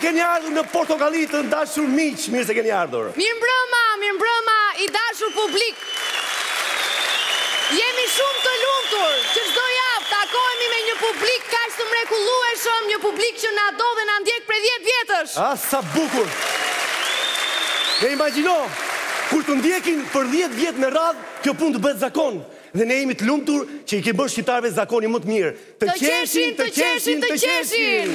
keni ardhur në Portokalli të dashur miq, mirë se keni ardhur. Mirëmbrëma, i dashur publik. Jemi shumë të lumtur që çdo javë takohemi me një publik kaq të mrekullueshëm, një publik që na do dhe na ndjek prej 10 vjetësh. Ah, sa bukur. Ne imagjino, kur të ndjekin për 10 vjet me radhë, kjo punë të bëhet zakon. Dhe ne jemi të lumtur që i ke bërë shqiptarëve zakoni më të mirë. Të qeshin.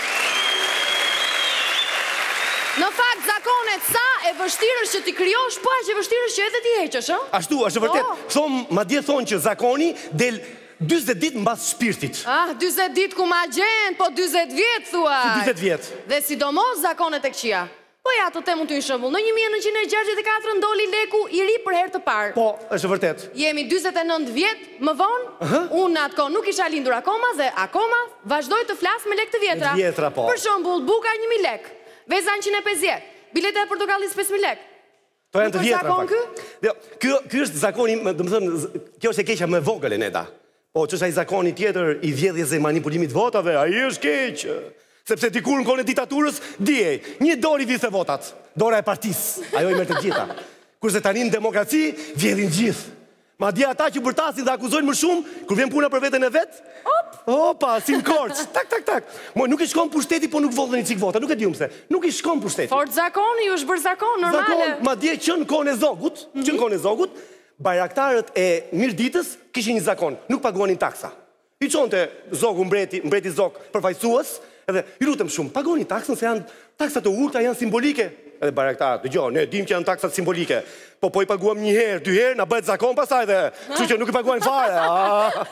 Në fakt, zakonet sa e vështirë është që ti krijosh, po aq e vështirë është që edhe ti heqësh, ë? Ashtu, është vërtet. Madje thonë që zakoni del 40 ditë mbas shpirtit. 40 ditë ku ma gjen, po 40 vjet thua. 40 vjet. Dhe sidomos zakonet e këqija. Po ja, të temun të një shembull. Në 1964 ndoli leku i ri për herë të parë. Po, është vërtet. Jemi 49 vjet më vonë, unë atë kohë nuk isha lindur akoma dhe akoma vazhdoj të flas me lekë të vjetra. Vjetra, po. Për shembull, buka 1000 lekë, veza 150, bileta e Portokallis 5000 lekë. To janë të vjetra. Zakon ky? Ky është zakoni, domethënë, kjo është e keqja më vogël e Neta. Po, ç'është ai zakoni tjetër i vjedhjes dhe manipulimit votave, ai është keq. Sepse dikur në kohën e diktaturës, dije, një dorë i viste votat, dora e partisë, ajo i merr të gjitha. Kurse tani në demokraci vjedhin gjithë. Madje ata që bërtasin dhe akuzojnë më shumë, kur vjen puna për veten e vet, opa, si në korç, tak. Nuk i shkon pushteti, po nuk vodhen një çik vota, nuk e dium pse. Nuk i shkon pushteti. Fort zakoni, ju është bërë zakon normale. Zakon, madje që në kohën e Zogut, bajraktarët e Mirditës kishin një zakon, nuk paguanin taksa. I çonte Zogu mbreti Zog përfaqësues, edhe i lutem shumë, pagoni taksën se janë taksat e urta, janë simbolike. Edhe bajraktarët, dëgjoj, ne dim që janë taksat simbolike. Po i paguam një herë, 2 herë, na bëhet zakon pastaj dhe, kështu që nuk i paguajnë fare.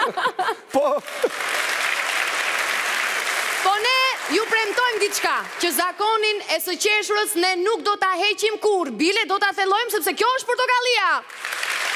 Po ne ju premtojmë diçka, që zakonin e së qeshurës ne nuk do ta heqim kur, bile do ta thellojmë sepse kjo është Portokallia.